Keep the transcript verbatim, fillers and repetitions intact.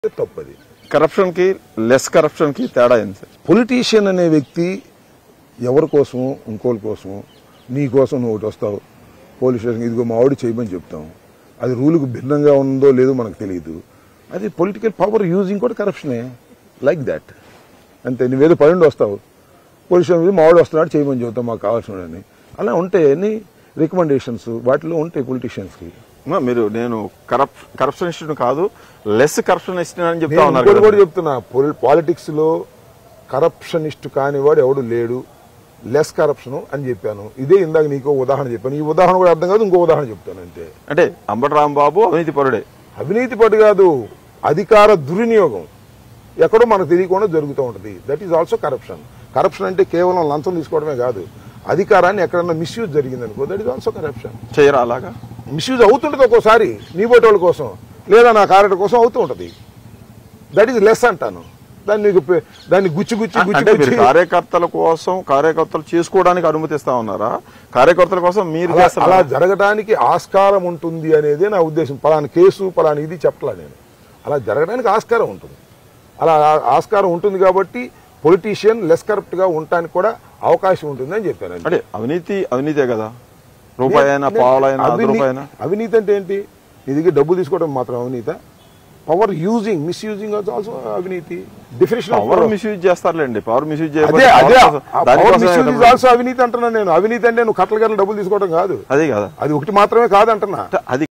తప్పది. కరప్షన్ కి less corruption కి తేడా ఏంటి? పొలిటీషియన్ అనే వ్యక్తి ఎవరి కోసమో ఇంకోళ్ళ కోసమో నీ కోసం నువ్వు ఒకటి వస్తావు పోలీస్ స్టేషన్ ఇదిగో మా ఆవిడ చేయమని చెప్తాం. అది రూల్కి భిన్నంగా ఉందో లేదో మనకు తెలియదు. అది పొలిటికల్ పవర్ యూజింగ్ కూడా కరప్షనే లైక్ దాట్. అంతే. నువ్వేదో పన్నెండు వస్తావు పోలీస్ స్టేషన్ మా ఆవిడ వస్తున్నాడు చేయమని చెబుతాం మాకు కావాల్సిన అలా ఉంటాయి అన్ని రికమెండేషన్స్ వాటిలో ఉంటాయి పొలిటీషియన్స్కి. మీరు నేను కరప్ కరప్షనిస్ట్ కాదు లెస్ కరప్షనిస్ట్ అని చెప్తా ఉన్నారు కూడా చెప్తున్నా. పాలిటిక్స్ లో కరప్షనిస్ట్ కానివాడు ఎవడు లేడు, లెస్ కరప్షన్ అని చెప్పాను. ఇదే ఇందాక నీకు ఉదాహరణ చెప్పాను. ఈ ఉదాహరణ కూడా అర్థం కాదు, ఇంకో ఉదాహరణ చెప్తాను అంతే. అంటే అంబటి రాంబాబు అవినీతి పరుడే. అవినీతి పడు కాదు, అధికార దుర్వినియోగం ఎక్కడో మనకు తెలియకుండా జరుగుతూ ఉంటుంది. That is also corruption. Corruption అంటే కేవలం లంచం తీసుకోవడమే కాదు, అధికారాన్ని ఎక్కడన్నా మిస్యూజ్ జరిగింది అనుకో, దట్ ఈజ్ ఆల్సో కరప్షన్. చేయరా అలాగా? మిస్యూజ్ అవుతుంటుంది ఒక్కోసారి నీ బోటోళ్ళ కోసం లేదా నా కారెక్టర్ కోసం అవుతూ ఉంటుంది. దట్ ఈజ్ లెస్ అంటాను. దాన్ని దాన్ని గుచ్చి గుచ్చి గుచ్చి కార్యకర్తల కోసం కార్యకర్తలు చేసుకోవడానికి అనుమతిస్తా ఉన్నారా? కార్యకర్తల కోసం మీరు అలా జరగడానికి ఆస్కారం ఉంటుంది అనేదే నా ఉద్దేశం. పలానా కేసు పలానా ఇది చెప్పలా నేను. అలా జరగడానికి ఆస్కారం ఉంటుంది. అలా ఆస్కారం ఉంటుంది కాబట్టి పొలిటీషియన్ లెస్ కరప్ట్ గా ఉండటానికి కూడా అవకాశం ఉంటుంది అని చెప్పాను. అంటే అవినీతి అవినీతే కదా, రూపాయి అయినా పావులైనా రూపాయనా. అవినీతి అంటే ఏంటి? నీ దగ్గర డబ్బు తీసుకోవడం మాత్రం అవినీత? పవర్ యూజింగ్ మిస్యూజింగ్ ఆల్సో అవినీతి. డెఫినేషన్ పవర్ మిస్యూజ్ చేస్తారులేండి. పవర్ మిస్యూజ్ ఆల్సో అవినీతి అంటున్నా నేను. అవినీతి అంటే నువ్వు కట్టలు గట్ల డబ్బులు తీసుకోవడం కాదు, అది కాదు, అది ఒకటి మాత్రమే కాదంటున్నా. అది